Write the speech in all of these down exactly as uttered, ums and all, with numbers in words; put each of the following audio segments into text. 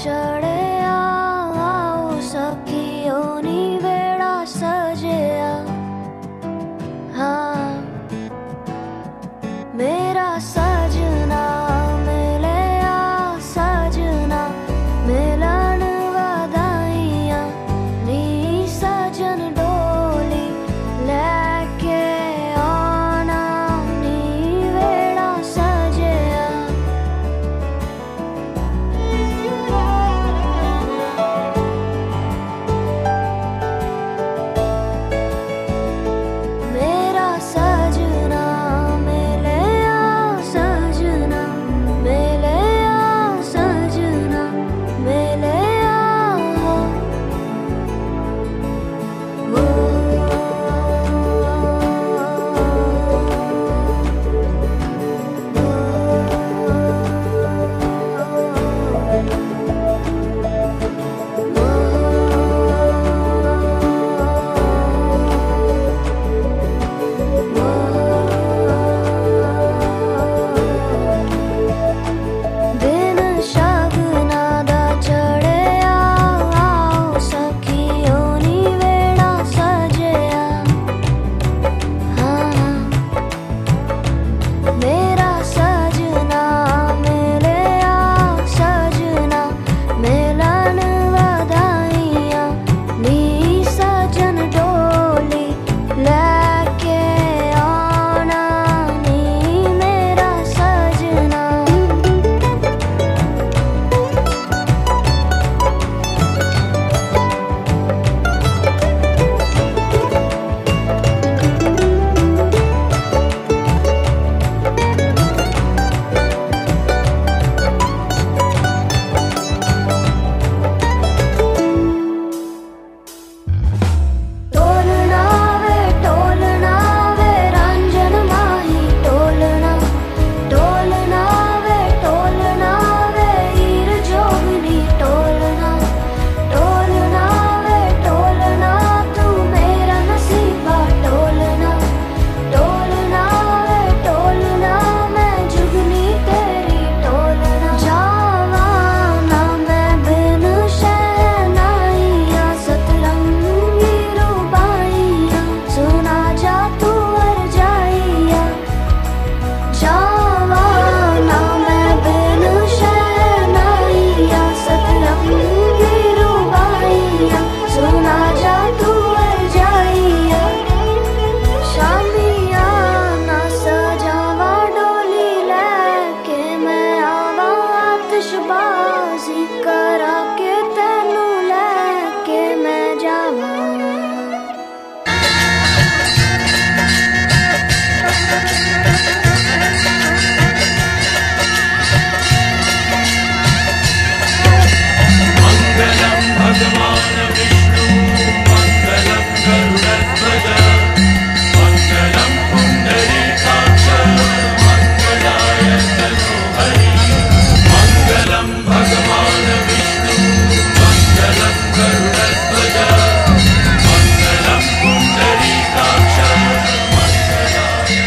चढ़या आओ सखियों नी वेड़ा सजया। हाँ मेरा सजना मिलया सजना मिलन वधाइया नी सजन डोली लेके आना नी वेड़ा सजया। मेरा सजना मिलया सजना मिलया सजना मिलया हो। दिन शगना दा चढ़या आओ सखियों नी वेड़ा सजया। हाँ मेरा सजना मिलया सजना मिलन वधाइया नी सजन डोली लेके आना नी मेरा सजना। टोलना वे टोलना वे रंजन माही टोलना टोलना वे टोलना वे हीर जोगनी टोलना टोलना वे टोलना तू मेरा नसीबा टोलना टोलना वे टोलना मैं जुगनी तेरी टोलना। जावा ना मैं बिन शहनाइया सतरंगी रूबाइया सुना जा तू अर जाइया। जावा ना मैं बिन शहनाइया सतरंगी रूबाइया सुना जा तू अर जाइया। शामिया ना सजावा डोली लेके मैं आवा आतिशबाजी करा के तेनू लेके मैं जावा। मंगलम भगवान विष्णु मंगलम गरुड़ध्वज मंगलम पुंडरीकाक्ष मंगलाय तनोहरि। मंगलम भगवान विष्णु मंगलम गरुड़ध्वज मंगलम पुंडरीकाक्ष मंगलाय।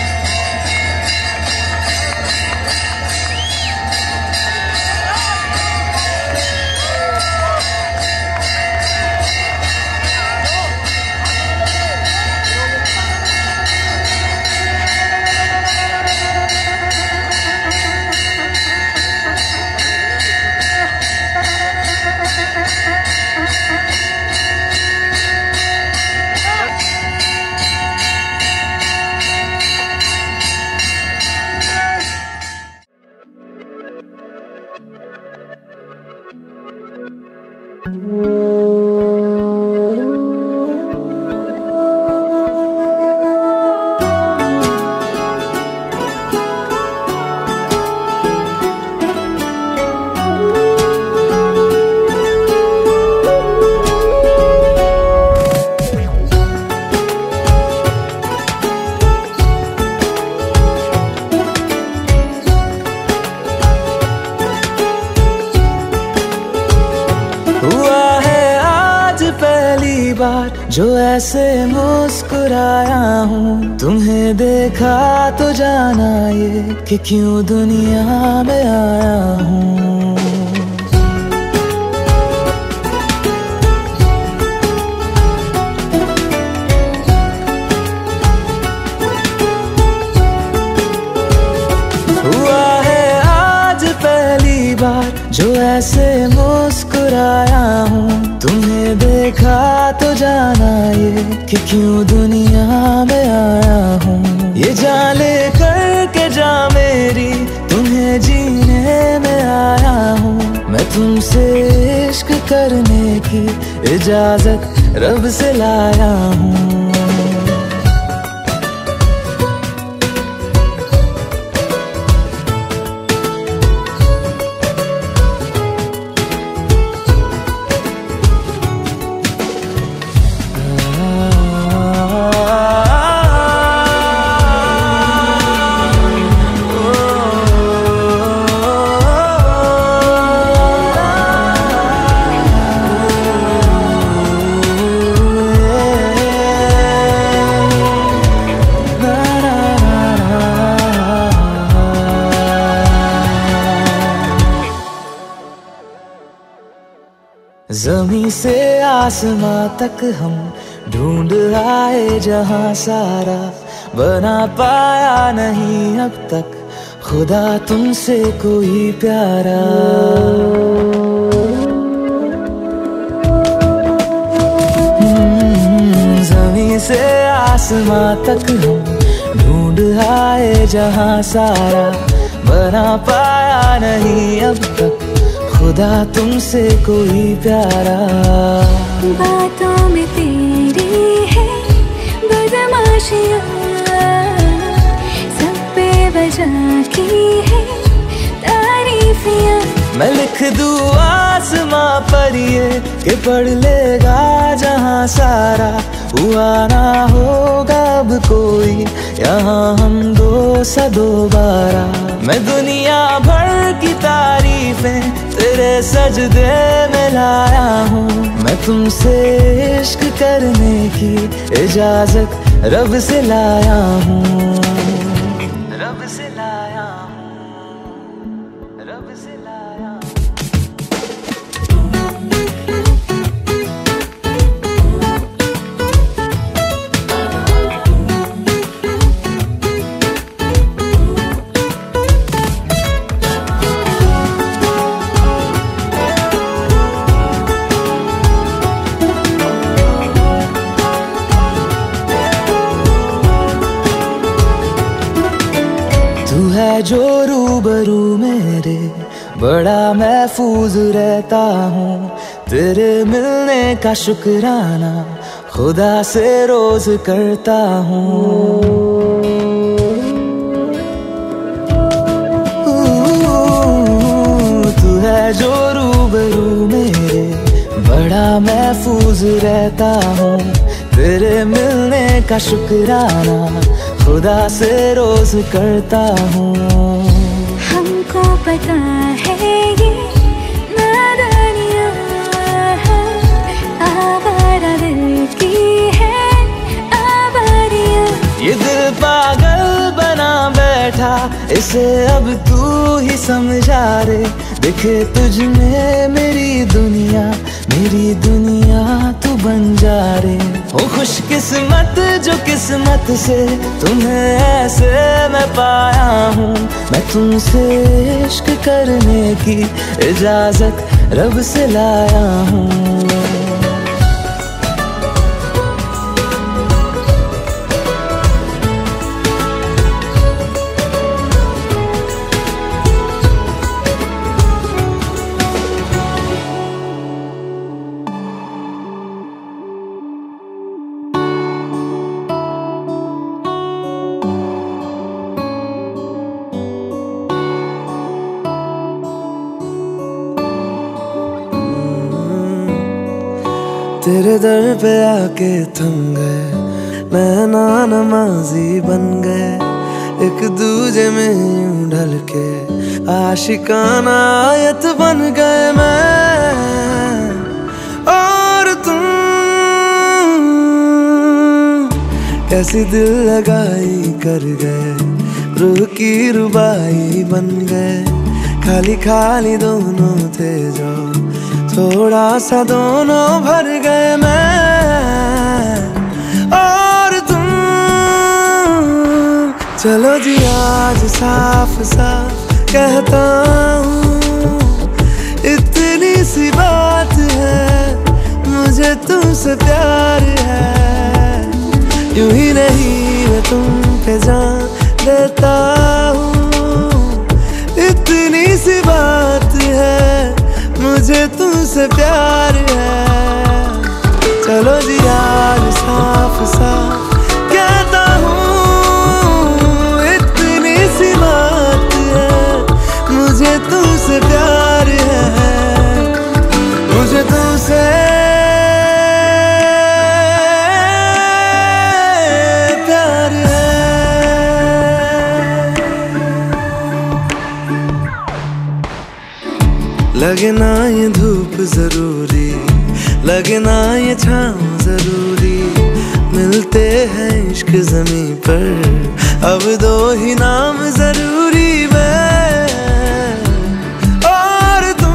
बार जो ऐसे मुस्कुराया हूँ, तुम्हें देखा तो जाना ये कि क्यों दुनिया में आया हूँ। ऐसे मुस्कुराया हूँ, तुम्हें देखा तो जाना ये कि क्यों दुनिया में आया हूँ। ये जान ले करके जा मेरी, तुम्हें जीने में आया हूँ। मैं तुमसे इश्क करने की इजाजत रब से लाया हूँ। ज़मीं से आसमां तक हम ढूंढ आए जहां सारा, बना पाया नहीं अब तक खुदा तुमसे कोई प्यारा। ज़मीं से आसमां तक हम ढूंढ आए जहां सारा, बना पाया नहीं अब तक खुदा तुमसे कोई प्यारा। बातों में तेरी है बदमाशियाँ, सब पे वजह की है तारीफियाँ। मैं लिख दूँ आसमां पर ये कि पढ़ लेगा जहां सारा, हुआ ना होगा अब कोई यहाँ हम दो सा दोबारा। मैं दुनिया भर की तारीफें तेरे सजदे में लाया हूँ। मैं तुमसे इश्क करने की इजाजत रब से लाया हूँ। रब से लाया हूँ, रब से लाया हूँ। तू है जो रूबरू मेरे, बड़ा महफूज रहता हूँ। तेरे मिलने का शुक्राना खुदा से रोज करता हूँ। तू है जो रूबरू मेरे, बड़ा महफूज रहता हूँ। तेरे मिलने का शुक्राना खुदा से रोज करता हूँ। हमको पता है ये नादानियाँ आवारा दिल की है आवारियाँ। ये दिल पागल बना बैठा, इसे अब तू ही समझा रे। दिखे तुझ में मेरी दुनिया, मेरी दुनिया तू बन जा रे। हो खुशकिस्मत जो किस्मत से तुम्हें ऐसे मैं पाया हूँ। मैं तुमसे इश्क करने की इजाजत रब से लाया हूँ। तेरे दर पे आके थम गए, नैना नमाजी बन गए। एक दूजे में यूं ढल के आशिकाना आयत बन गए मैं और तुम। कैसी दिल लगाई कर गए, रूह की रुबाई बन गए। खाली खाली दोनों थे जो थोड़ा सा दोनों भर गए मैं और तुम। चलो जी आज साफ साफ कहता हूँ, इतना सी बात है, मुझे तुमसे प्यार है। यूं ही नहीं मैं तुम पे जान देता हूँ, इतनी सी बात है, मुझे तुमसे प्यार है। चलो जी यार साफ साफ कहता हूँ, इतनी सी बात है, मुझे तुमसे प्यार है, मुझे तुमसे प्यार है। लगे ना ये धूप जरूरी, लगे ना ये छाँव जरूरी, मिलते हैं इश्क ज़मीं पर अब दो ही नाम जरूरी, मैं और तुम।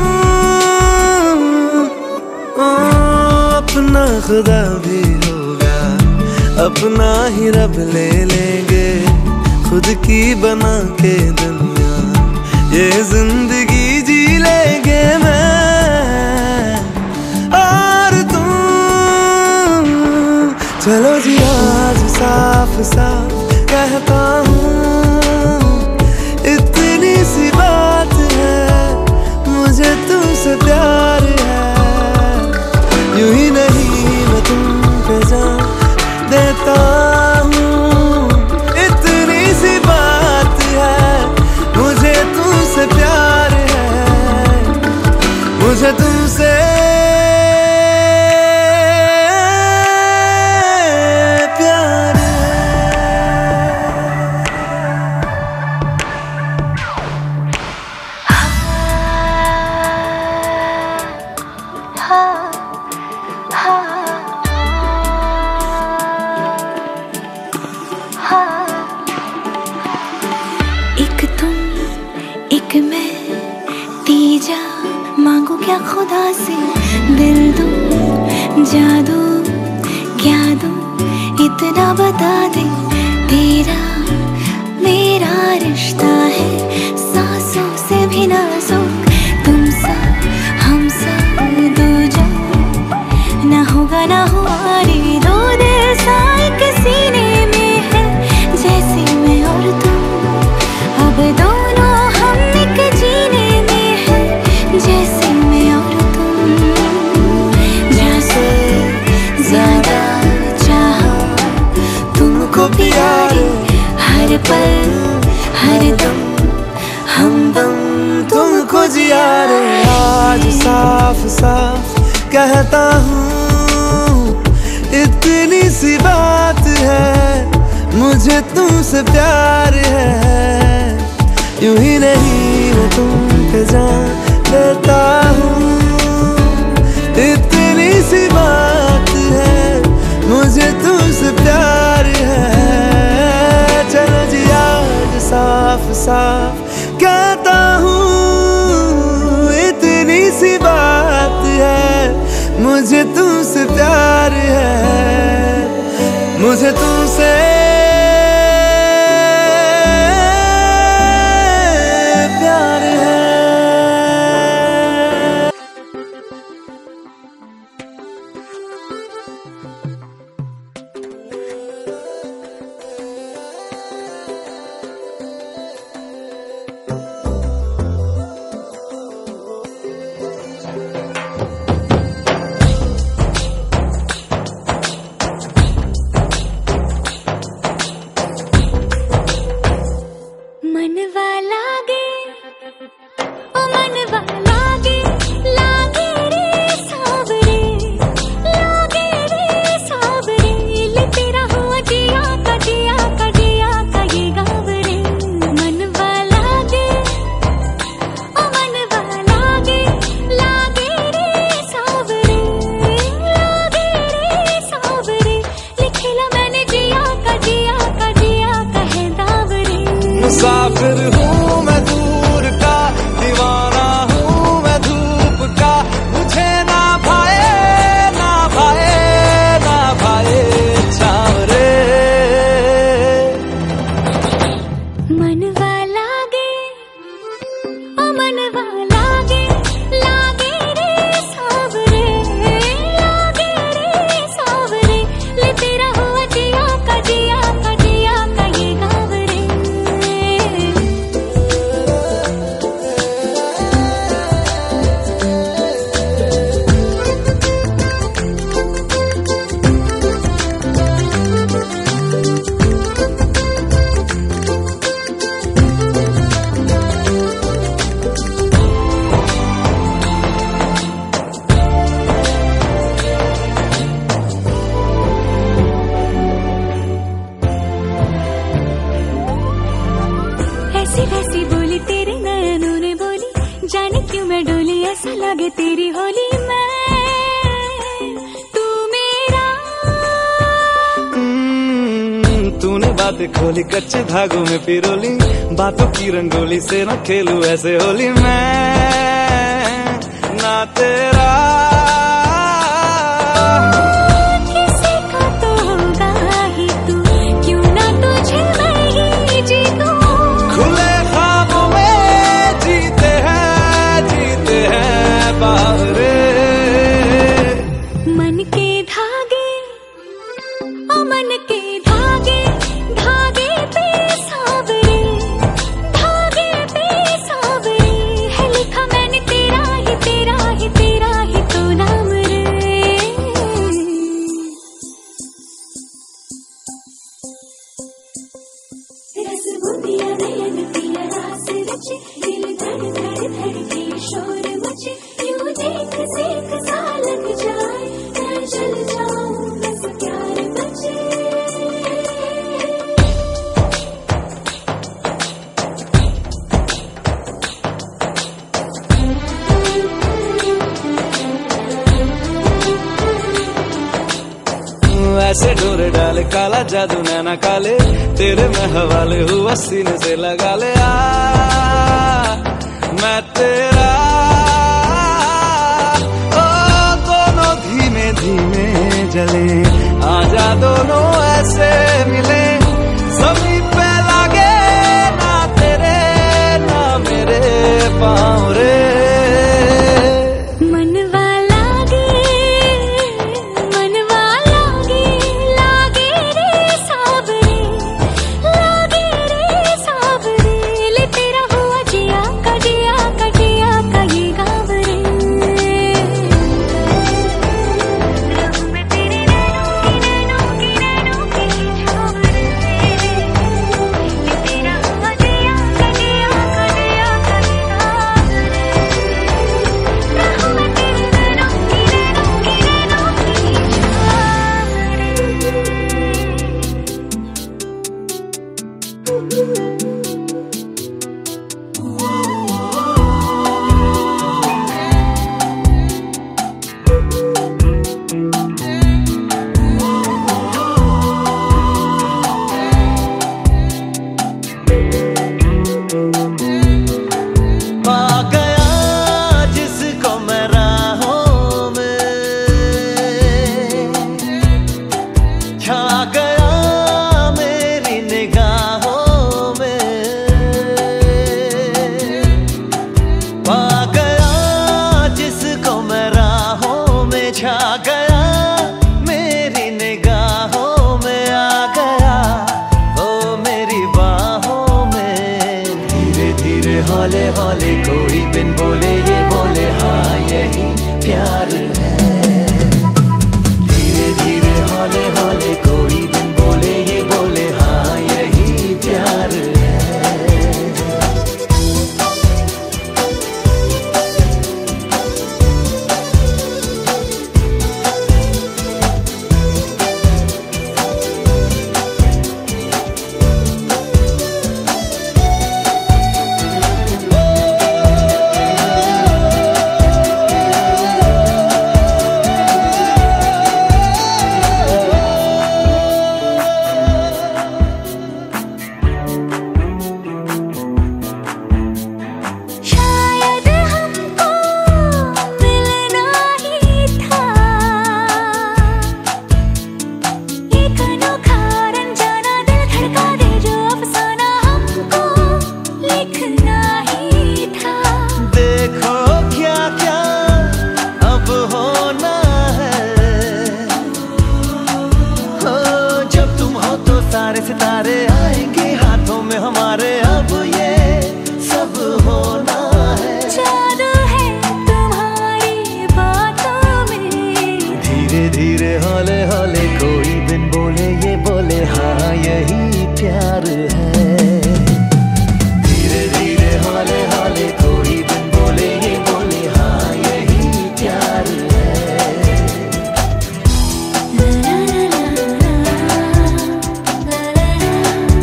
ओ, अपना खुदा भी होगा, अपना ही रब ले लेंगे, खुद की बना के दुनिया ये जिंदगी जी लेंगे, मैं और तुम। चलो जी आज साफ साफ कहता हूँ, इतनी सी बात है, मुझे तुमसे प्यार है। यूं ही नहीं मैं तुम पे जान देता हूँ, इतनी सी बात है, मुझे तुमसे प्यार है, मुझे तुमसे प्यार है। एक तुम एक मैं, तीजा मांगू क्या खुदा से, दिल दूं जादू क्या दूं, इतना बता दे, तेरा मेरा रिश्ता है सांसों से भी नाजुक, तुम सा हम सा दो जा, ना होगा ना हुआ रे, दो दिल सा एक सीने में है, जैसे मैं और तुम, अब दोनों हम एक जीने में है, जैसे मैं और तुम। जैसे ज्यादा चाहा तुमको प्यारे, हर पल हर दम हमदम तुमको जिया रे। आज साफ साफ कहता हूँ, इतनी सी बात है, मुझे तुमसे प्यार है। यूं ही नहीं मैं तुम पे जान देता हूँ, इतनी सी बात है, मुझे तुमसे प्यार है। चलो जी आज साफ साफ कहता हूँ, इतनी सी बात है, मुझे तुमसे प्यार है, मुझे तुमसे प्यार है। मनवा लागे ओ मनवा लागे, लागे रे सावरे, लागे रे सावरे, ले तेरा हुआ जिया का जिया का जिया का ये गाँव रे। मनवा लागे ओ मनवा लागे, लागे रे सावरे, लागे रे सावरे, लिखला मैंने जिया का जिया का जिया का है दाव रे। मुसाफिर हूँ मैं दूर का, दीवाना हूँ मैं धूप का, मुझे ना भाए ना भाए ना भाए छाँव रे। मनवा लागे ओ मनवा लागे, लागे रे लगे तेरी होली में तू मेरा। तूने बातें खोली कच्चे धागों में पिरोली, बातों की रंगोली से न खेलूं ऐसे होली मैं ना तेरा। किसी का तो होगा ही तू, क्यों ना तुझे मैं ही जीतूं। खुले ख्वाबों में जीते हैं जीते हैं बावरे। मन के धागे ओ मन के धागे, धागे पे सावरे, धागे पे सावरे है लिखा मैंने तेरा ही तेरा ही तेरा ही तो नाम रे। रस बुंदिया नयन पिया रास रचे, दिल धड़ धड़ धड़के शोर मचे, यूं देख सेक सा लग जाए मैं जल जाऊं बस प्यार बचे। ऐसे डोरे डाले काला जादू नैना काले, तेरे में हवाले हुआ सीने से लगा ले आ मैं तेरा। ओ दोनों धीमे धीमे जले, आजा दोनों ऐसे मिले, जमीन पे लागे ना तेरे ना मेरे पाँव रे। हौले हौले कोई बिन बोले ये बोले हाँ यही प्यार है। धीरे धीरे हौले हौले कोई बिन बोले ये बोले हाँ यही प्यार है। सारे सितारे आएंगे हाथों में हमारे, अब ये सब होना है। जादू है तुम्हारी बातों में। धीरे धीरे हौले हौले कोई बिन बोले ये बोले हाँ यही प्यार है। धीरे धीरे हौले हौले कोई बिन बोले ये बोले हाँ यही प्यार है। ला ला ला ला ला ला ला।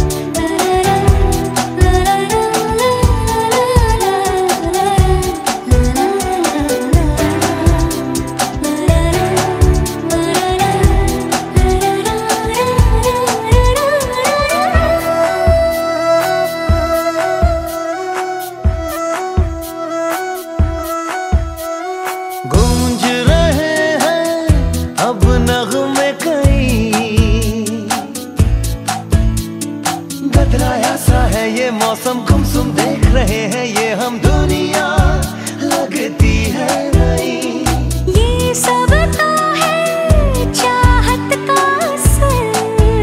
मौसम गुमसुम देख रहे हैं ये हम दुनिया लगती है नई। ये सब तो है चाहत का असर।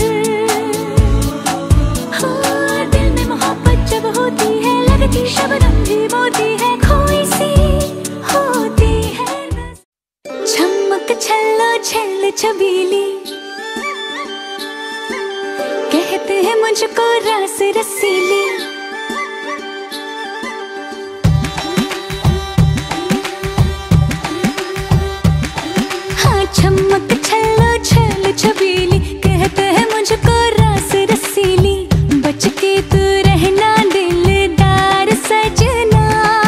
हाँ, दिल में मोहब्बत जब होती है लगती शबनम भी मोती है, खोई सी होती है। चमक छल्लो छल छबीली कहते हैं मुझको रस रसीली। हाँ, चमक छल्लो छल छबीली कहते हैं मुझको रस रसीली। बच के तू रहना दिलदार सजना,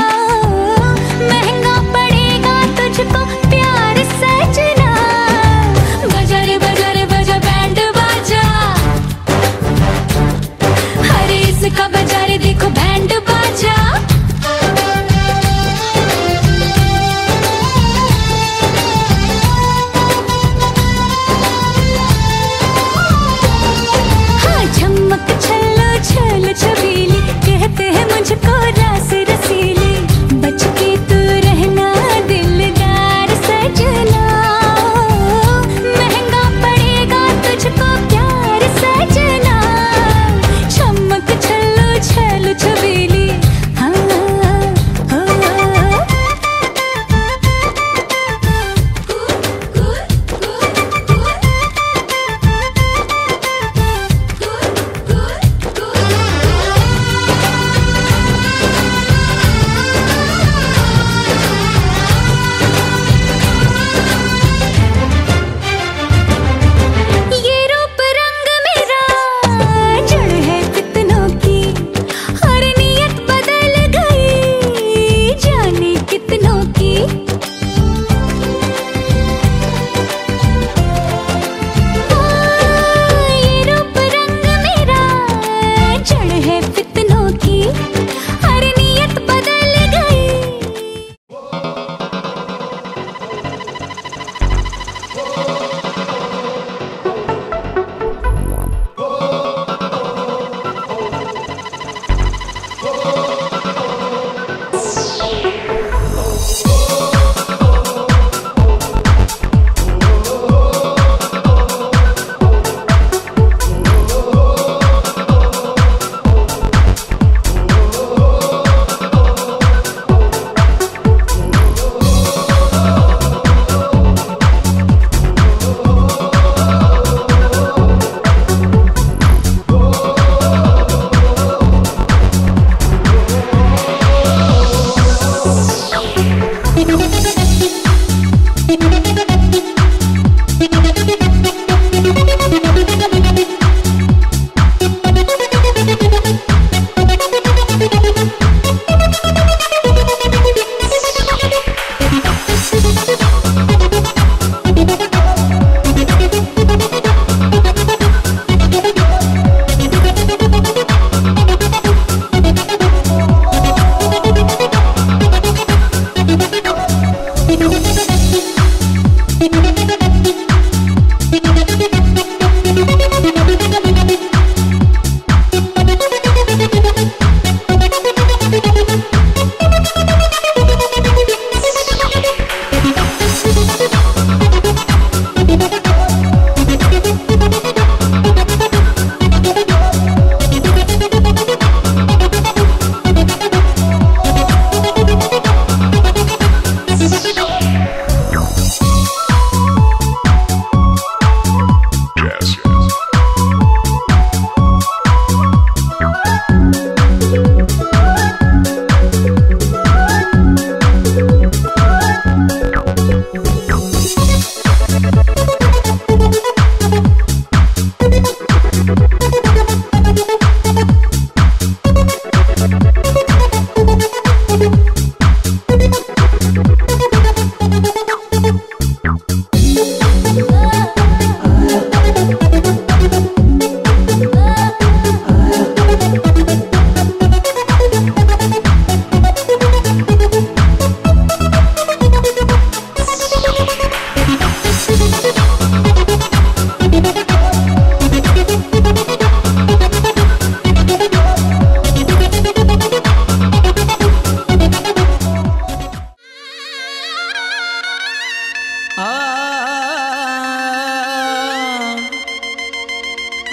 महंगा पड़ेगा तुझको प्यार सजना। बजा रे बजा रे बजा बैंड बाजा, अरे इसका बजा रे देखो बैंड बाजा।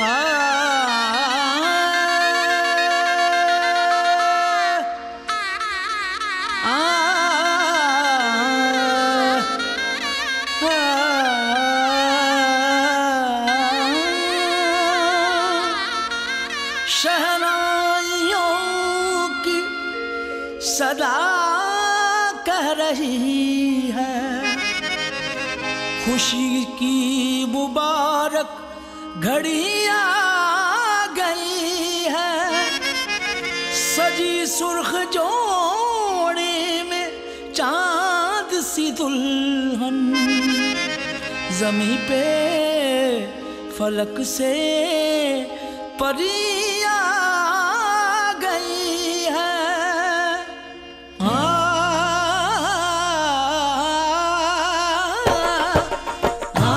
शहनाइयों की सदा कह रही है, खुशी की मुबारक घड़ी आ गई है। सजी सुर्ख जोड़े में चांद सी दुल्हन, जमी पे फलक से परियां आ गई है। आ, आ,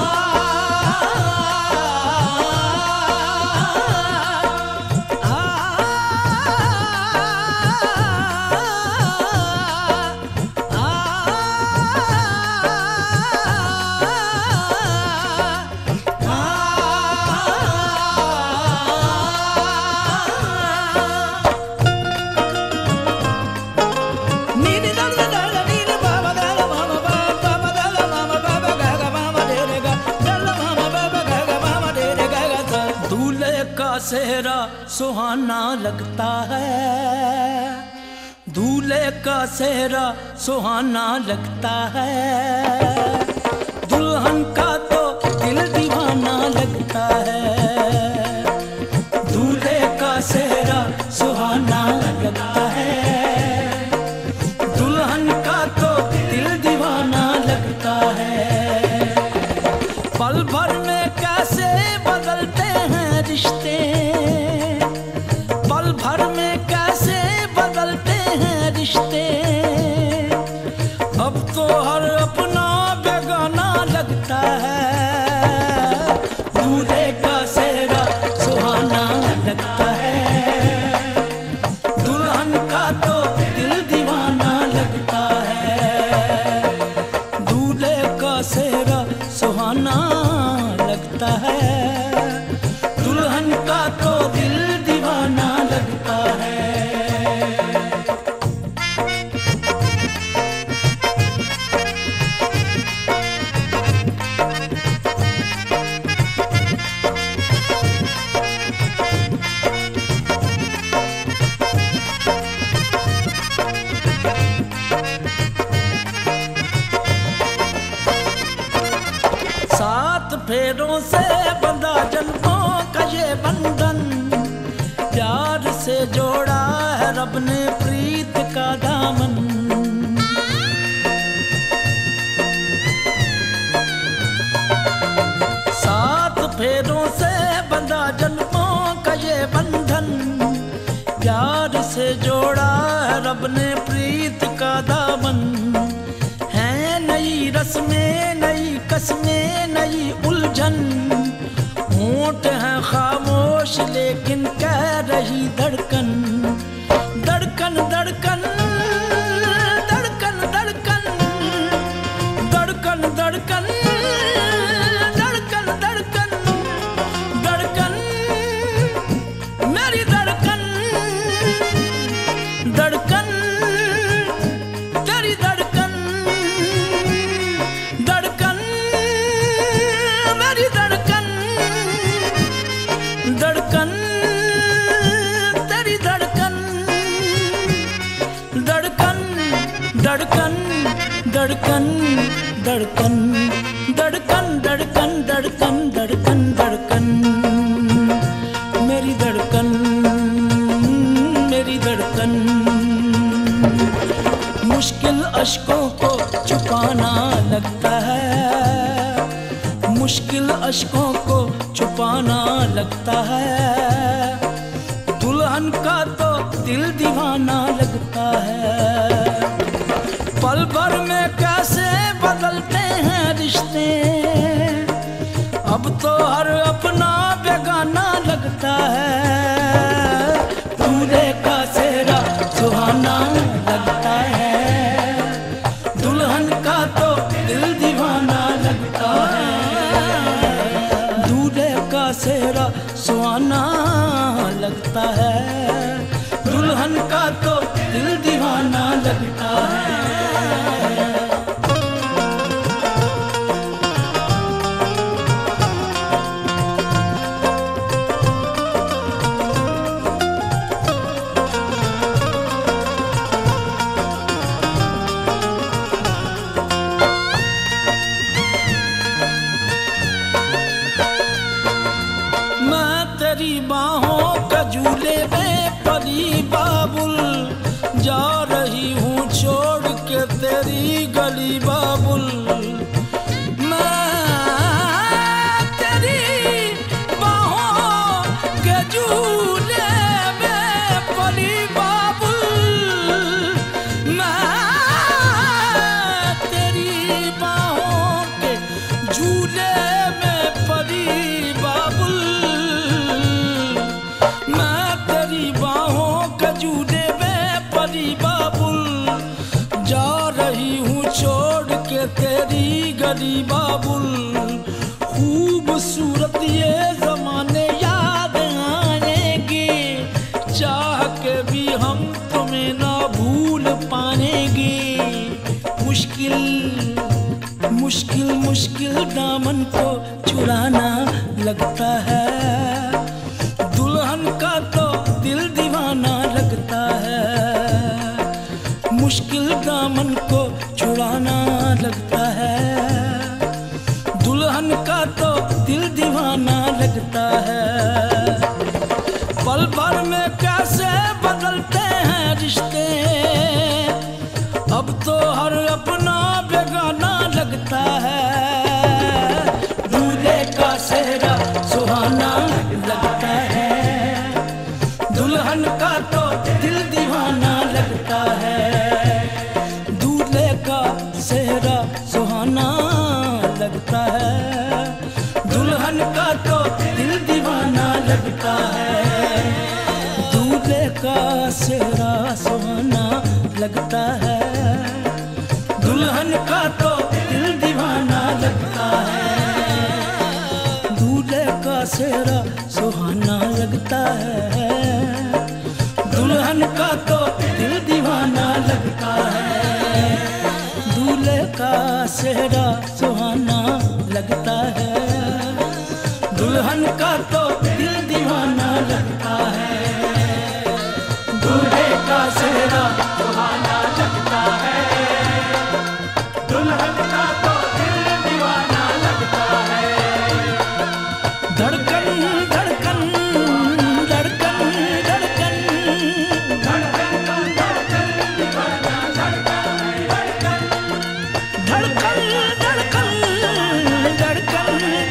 सेहरा सुहाना लगता है, दूल्हे का सेहरा सुहाना लगता है। दुल्हन का तो दिल दीवाना लगता है, दूल्हे का सेहरा सुहाना लगता है। दुल्हन का तो दिल दीवाना लगता है। पल भर में कैसे बदलते हैं रिश्ते, पल भर में कैसे बदलते हैं रिश्ते। अब तो हर अपना बेगाना लगता है, दूल्हे का सेहरा सुहाना लगता है। दुल्हन का तो दिल दीवाना लगता है, दूल्हे का सेहरा सुहाना लगता है। दुल्हन का तो दिल दीवाना लगता है। सात फेरों से बंधा जन्मों का ये बंधन, प्यार से जोड़ा है रब ने प्रीत का दामन। सात फेरों से बंधा जन्मों का ये बंधन, प्यार से जोड़ा है रब ने प्रीत का दामन। है नई रस्में नई कसमें नई उलझन, होंठ है खामोश लेकिन कह रही धड़कन। धड़कन धड़कन धड़कन धड़कन धड़कन धड़कन धड़कन धड़कन धड़कन मेरी धड़कन। धड़कन तेरी धड़कन, धड़कन मेरी धड़कन। धड़कन तेरी धड़कन, धड़कन धड़कन धड़कन धड़कन धड़कन धड़कन धड़कन धड़कन धड़कन मेरी धड़कन मेरी धड़कन। मुश्किल अश्कों को छुपाना लगता है, मुश्किल अश्कों को छुपाना लगता है। दुल्हन का तो दिल दीवाना लगता है। पल भर में कैसे बदलते हैं रिश्ते, अब तो हर अपना बेगाना लगता है। दूल्हे का सेहरा सुहाना लगता है, दुल्हन का तो दिल दीवाना लगता है। दूल्हे का सेहरा सुहाना सुहाना लगता है, दुल्हन का तो दिल दीवाना लगता है। तेरी बाहों का झूले में परी बाबुल, जा रही हूँ छोड़ के तेरी गली बाबुल। मैं तेरी बाहों के झूले में परी बाबुल, मैं तेरी बाहों के झूले में परी बाबुल, झूले में परी बाबुल, जा रही हूँ छोड़ के तेरी गली बाबुल। खूबसूरत ये जमाने याद आएंगे, चाह के भी हम तुम्हें ना भूल पाएंगे। मुश्किल मुश्किल मुश्किल दामन को छुड़ाना लगता है, दुल्हन का तो दिल दीवाना लगता है। मुश्किल दामन को छुड़ाना लगता है, दुल्हन का तो दिल दीवाना लगता है। पल भर में कैसे बदलते हैं रिश्ते, अब तो हर अपना बेगाना लगता है। दूल्हे का सेहरा सुहाना लगता है, दुल्हन का तो दिल दीवाना लगता है। दूल्हे का सेहरा सुहाना लगता है, दुल्हन का तो दिल दीवाना लगता है। दूल्हे का सेहरा सुहाना लगता है, दुल्हन का तो दिल दीवाना लगता है। दूल्हे का सेहरा सुहाना लगता है, दुल्हन का तो दिल दीवाना लगता है। दूल्हे का सेहरा सुहाना लगता है, दुल्हन का तो दिल दीवाना लगता है। दूल्हे का सेहरा सुहाना लगता है, दुल्हन का तो दिल दीवाना लगता है। धड़कन धड़कन धड़कन धड़कन धड़कन धड़कन दीवाना लगता है। धड़कन धड़कन धड़कन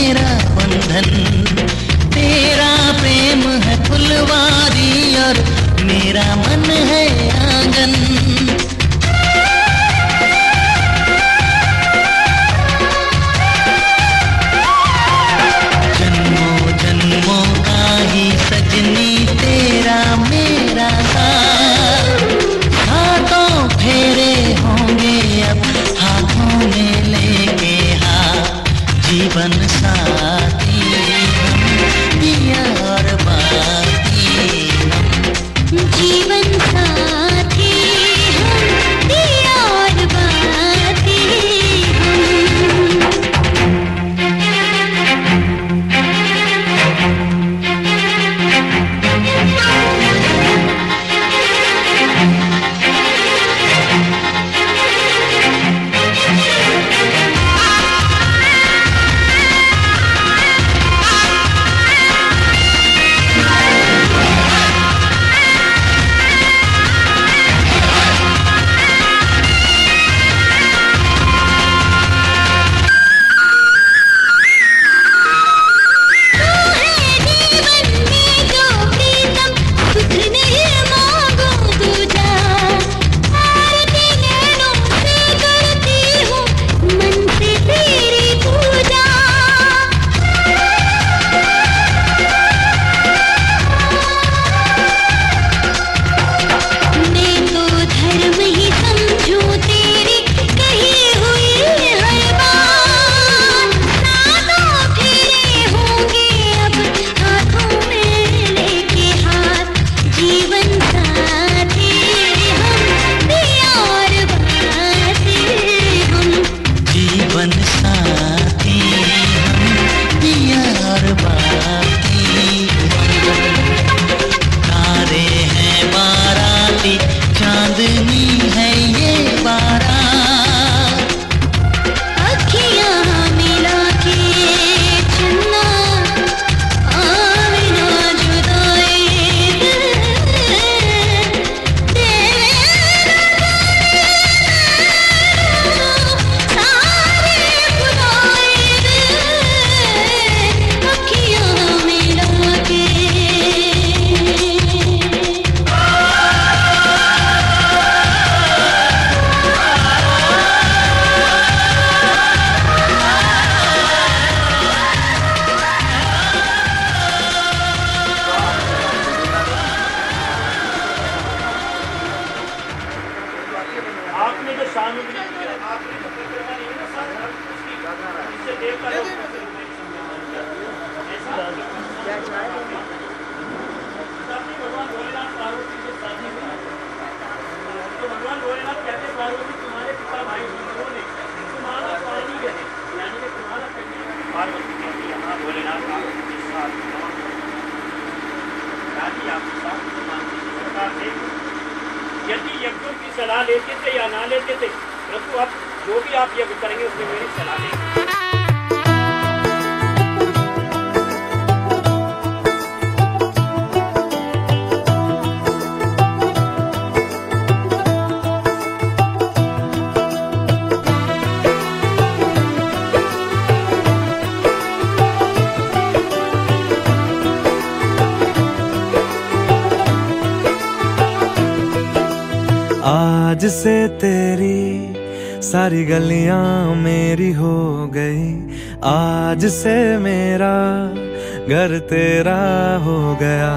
मेरा बंधन। तेरा प्रेम है फुलवारी और मेरा मन है आंगन। जन्मों जन्मों का ही सजनी तेरा मेरा साथ। हाथों फेरे होंगे अब हाथों में लेके हाथ। जीवन साथी हम पिया और बाती हम। जीवन साथी हम पिया और बाती हम। यदि यज्ञों की सलाह लेते थे या ना लेते थे, परंतु अब जो भी आप यज्ञ करेंगे उसमें मेरी सलाह लेंगे। आज से तेरी सारी गलियां मेरी हो गई। आज से मेरा घर तेरा हो गया।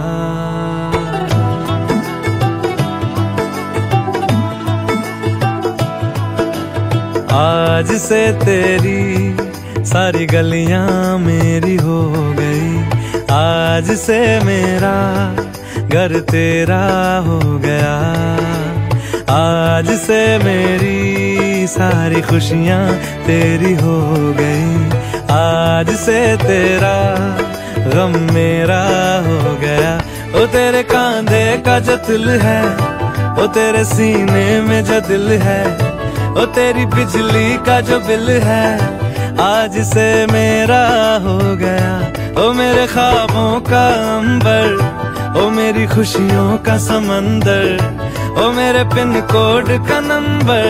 आज से तेरी सारी गलियां मेरी हो गई। आज से मेरा घर तेरा हो गया। आज से मेरी सारी खुशियां तेरी हो गई। आज से तेरा गम मेरा हो गया। ओ तेरे कांधे का जो दिल है, ओ तेरे सीने में जो दिल है, ओ तेरी बिजली का जो बिल है, आज से मेरा हो गया। ओ मेरे ख्वाबों का अंबर, ओ मेरी खुशियों का समंदर, ओ मेरे पिन कोड का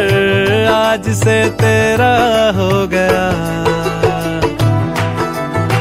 नंबर, आज से तेरा हो गया।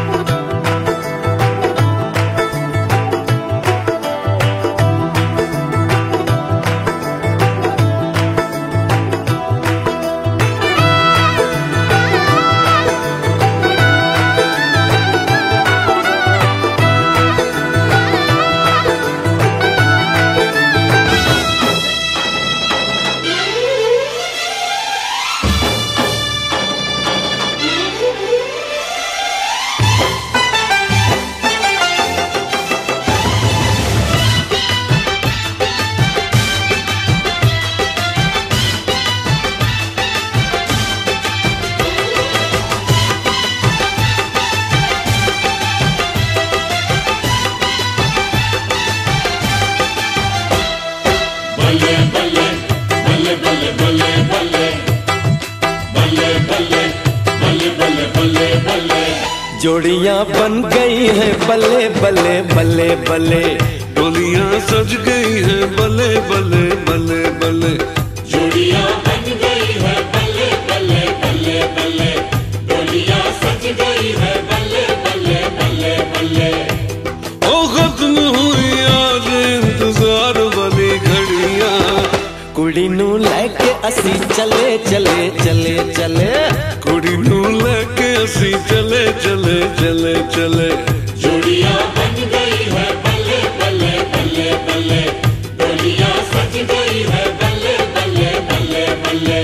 जोड़ियां बन गई हैं बल्ले बल्ले बल्ले बल्ले, डोलियां सज गई हैं बल्ले बल्ले बल्ले बल्ले, जोड़ियां बन गई है बल्ले बल्ले बल्ले बल्ले, डोलियां सज गई है बल्ले बल्ले बल्ले बल्ले। ओ खत्म हुई आज इंतजार वाली घड़ियां, कुड़ी नू लेके असी चले चले चले चले, कुड़ी नू लेके असी चले चले चले चले, जोड़ियां बन गई है बल्ले बल्ले बल्ले बल्ले, डोलियां सज गई है बल्ले बल्ले बल्ले बल्ले।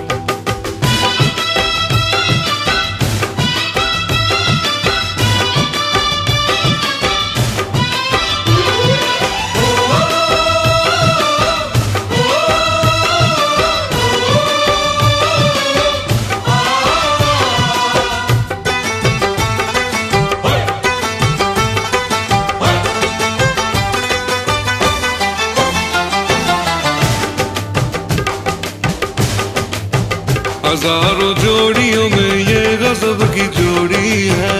हजारों जोड़ियों में ये गजब की जोड़ी है,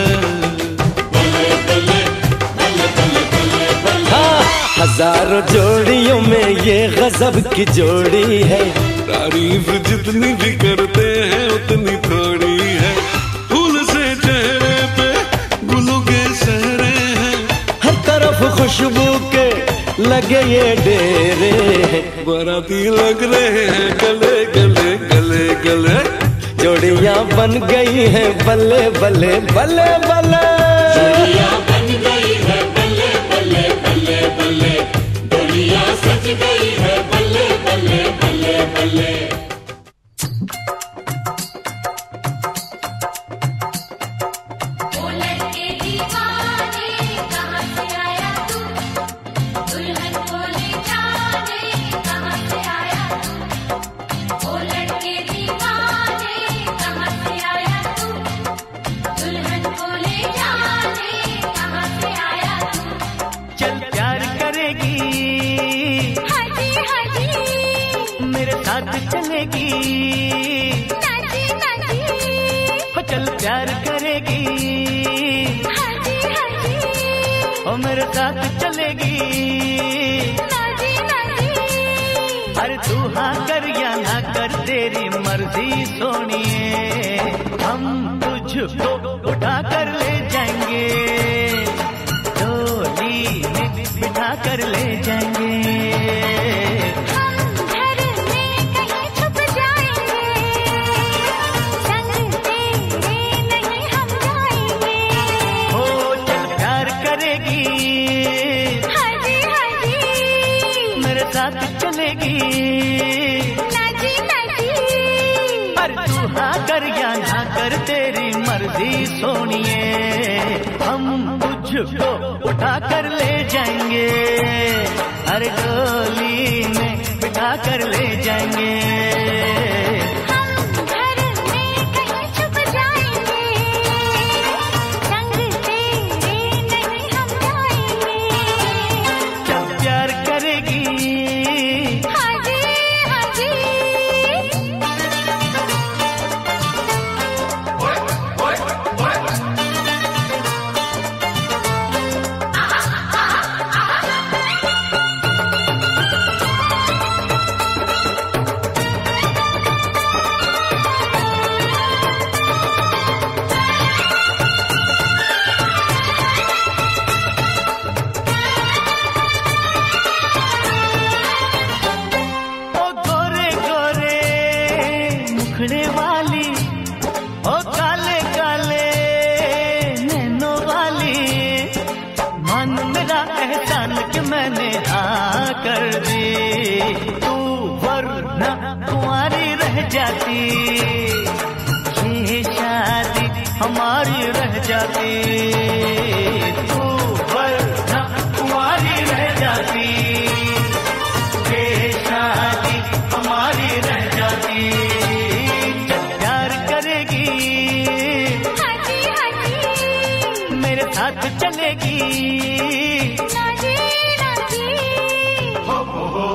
हाँ हजारों जोड़ियों में ये गजब की जोड़ी है। तारीफ जितनी भी करते हैं उतनी थोड़ी है, फूल से चेहरे पे गुलों के सहरे हैं, हर तरफ खुशबू के लगे ये डेरे हैं, बाराती लग रहे हैं गले गले गले गले, जोड़ियां बन गई हैं बल्ले बल्ले बल्ले बल्ले, जोड़ियां बन गई है बल्ले बल्ले बल्ले बल्ले, डोलियां सज गई है बल्ले बल्ले बल्ले बल्ले। चलेगी हो चल प्यार करेगी, ओ मेरे साथ चलेगी, अरे तू हाँ कर या ना कर तेरी मर्जी सोनिए, हम तुझको उठा कर ले जाएंगे, डोली में बिठा कर ले जाएंगे, चलेगी नाची नाची, पर तू हाँ कर या ना कर तेरी मर्जी सोनिए, हम तुझको उठा कर ले जाएंगे, अरे डोली में बिठा कर ले जाएंगे, जाती ये शादी हमारी रह जाती, तू वरना कुंवारी रह जाती, ये शादी हमारी रह जाती, प्यार करेगी हाजी हाजी, मेरे साथ चलेगी नाची नाची, हो हो हो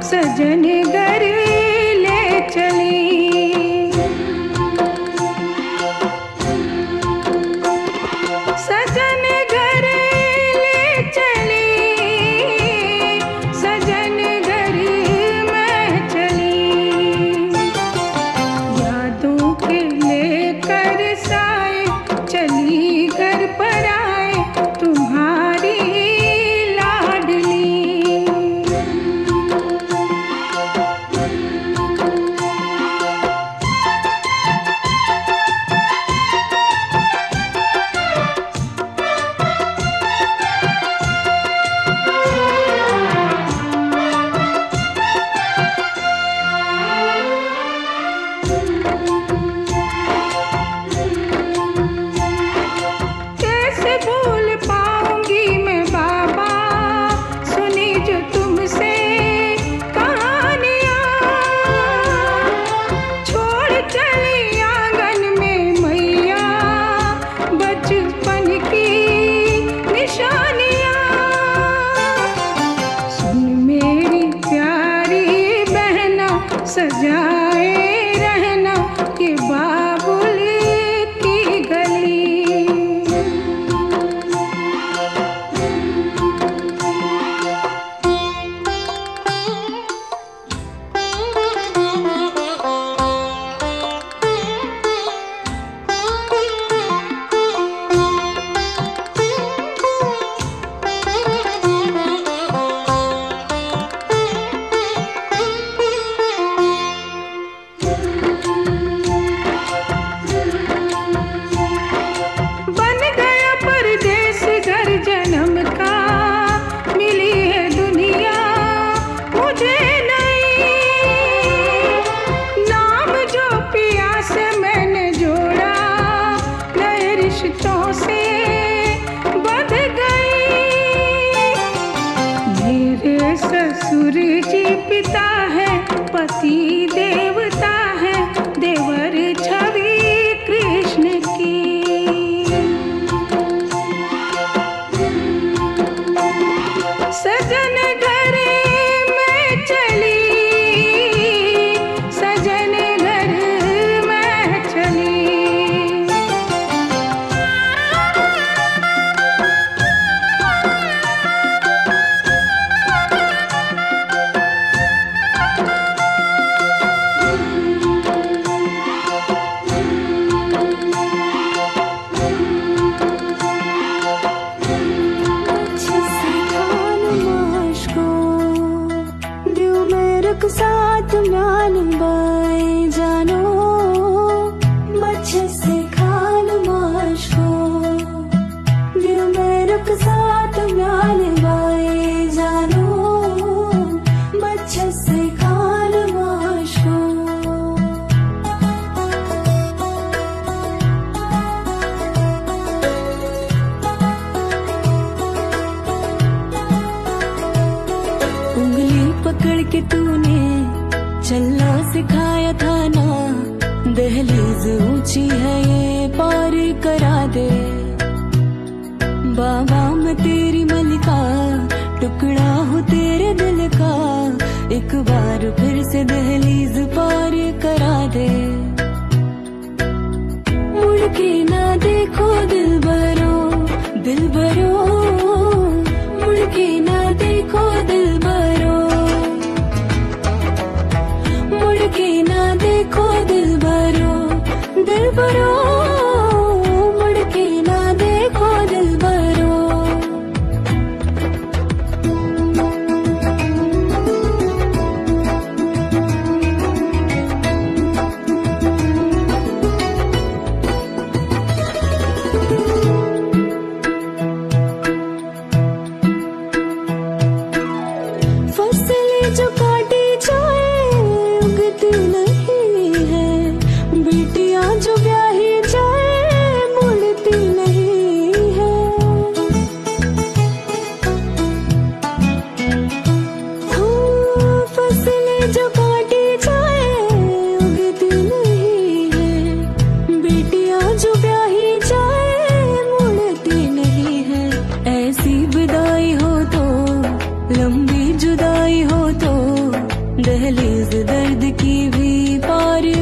सजन घर ले चली। सजन घर ले चली, सजन घर मैं चली। यादों के लेकर साए चली घर पर आए तुम्हारी लाडली। कैसे भूल पाऊंगी मैं बाबा सुनी जो तुमसे कहानियां। छोड़ चली आंगन में मैया बचपन की निशानियां। सुन मेरी प्यारी बहना सजाए रहना ये बाबुल की गली। बन गया परदेस घर जन्म का, मिली है दुनिया मुझे नहीं। नाम जो पिया से मैंने जोड़ा नए रिश्तों से बंध गई। मेरे ससुर जी पिता है पति देवता है देवर छवि कृष्ण की। सजन घर में चली, सजन घर में चली। साथ म्यान बाए जानो मच्छ से खान माश को दिल में रुक साथ म्यान बाए जानो मच्छ से खान माश को। उंगली पकड़ के तूने चलना सिखाया था ना, दहलीज ऊंची है ये पार करा दे। बाबा मैं तेरी मलिका टुकड़ा हूँ तेरे दिल का, एक बार फिर से दहलीज पार करा दे। मुड़ के ना देखो दिल भरो दिल भरो, मुड़ के ना देखो दिल भरो, मुड़ के ना देखो दिल भरो दिल भरो, मुड़ के ना देखो दिल भरो। फसलें जो काटी जाए उगती नहीं है, बेटियां जो ब्याही जाए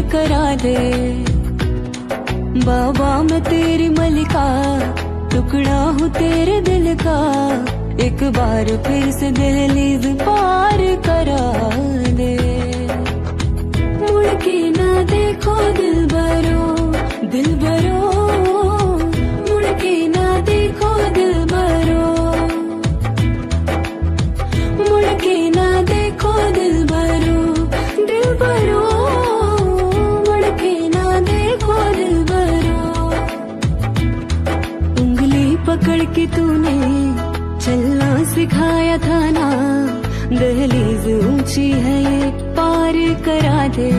करा दे। बाबा मैं तेरी मलिका, टुकड़ा हूँ तेरे दिल का, एक बार फिर से दहलीज पार करा दे। मुड़ के ना देखो दिल बरो, दिल बरो, मुड़ के ना देखो दिल बरो, मुड़ के ना देखो दिल बरो, दिल बरो, मुड़ के ना देखो दिल बरो। उंगली पकड़ के तूने चलना सिखाया था ना, दहलीज ऊंची है ये पार करा दे।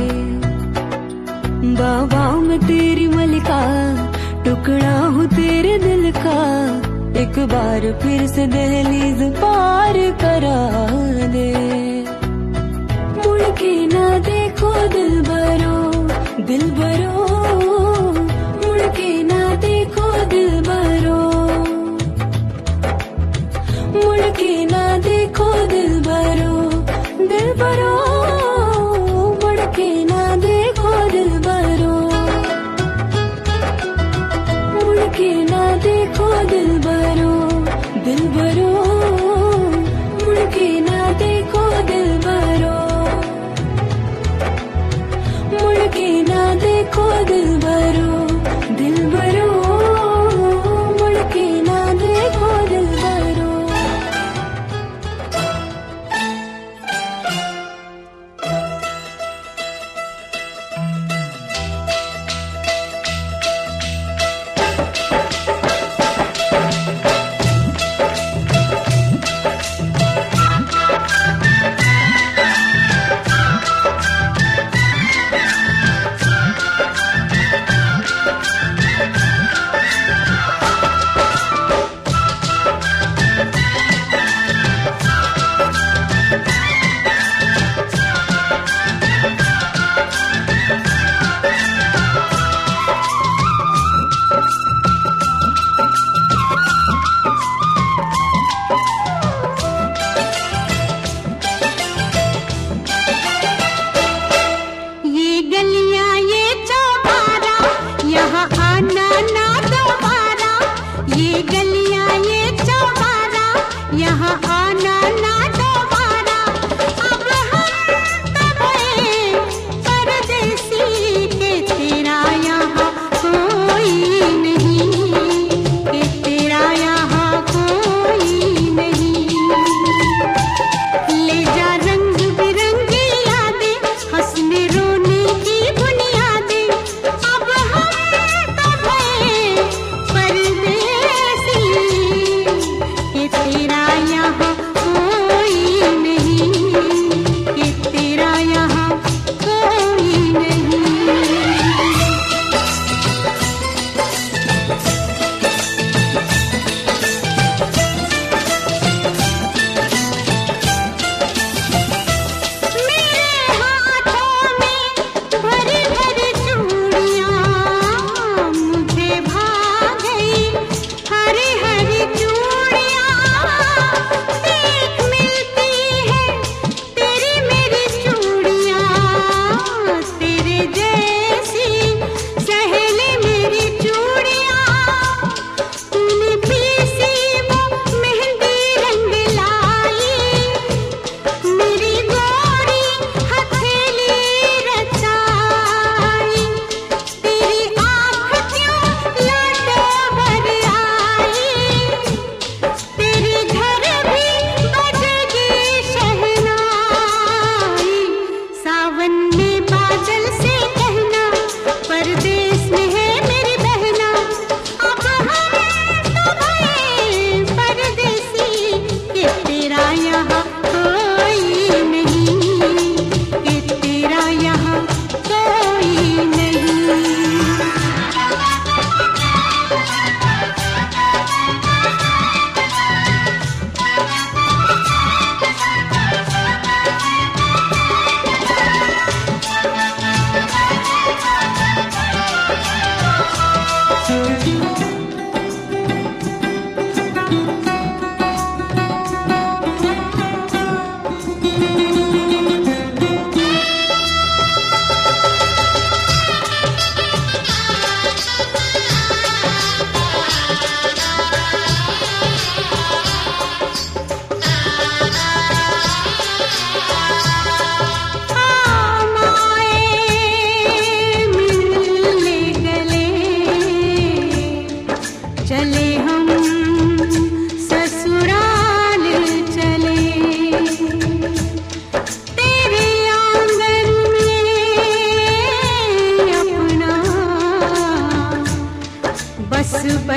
बाबा मैं तेरी मलिका, टुकड़ा हूँ तेरे दिल का, एक बार फिर से दहलीज पार करा दे। मुड़ के ना देखो दिल बरो, दिल बरो, मुड़ के ना देखो दिल बरो, मुड़ के ना देखो दिल बरो, दिल बरो, मुड़ के ना देखो दिल बरो, मुड़ के ना देखो दिल बरो, दिल बरो, मुड़ के ना देखो दिल बरो, मुड़ के ना देखो दिल बरो, दिल बरो, मुड़ के ना देखो दिल बरो।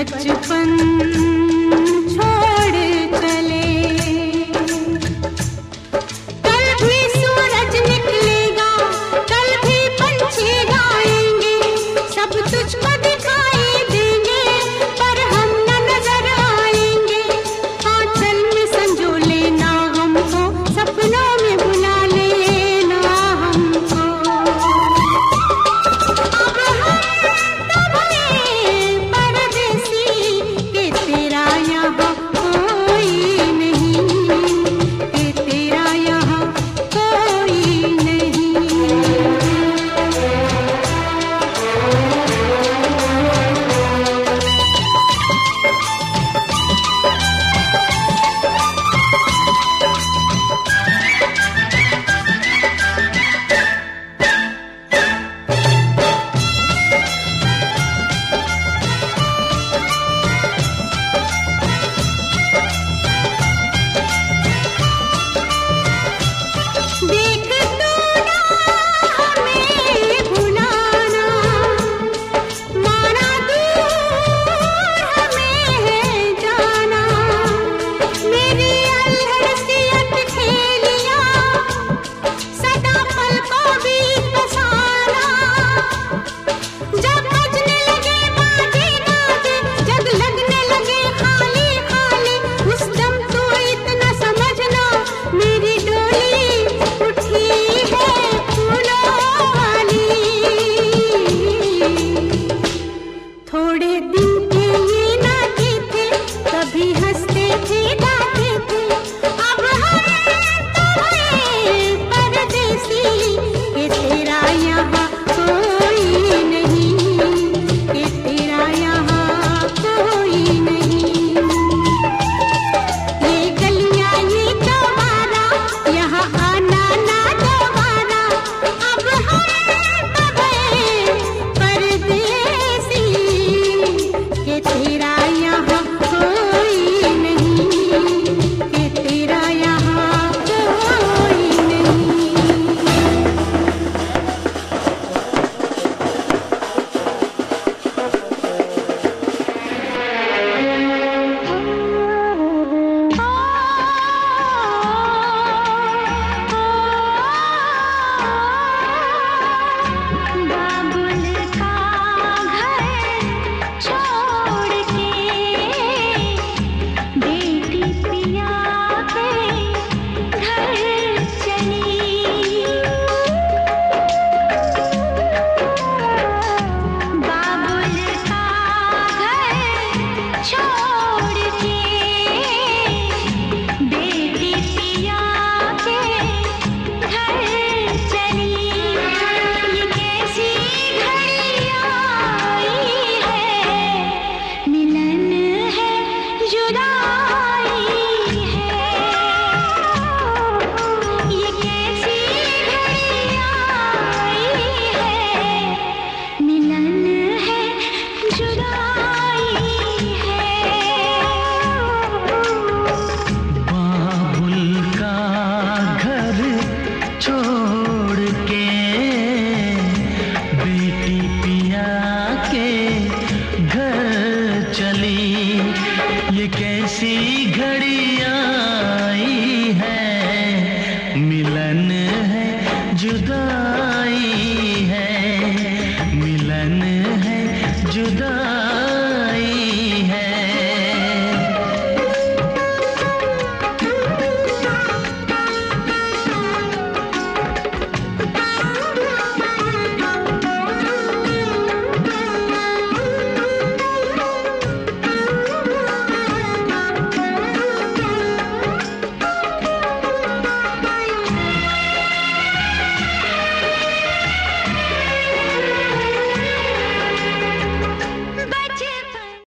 बचपन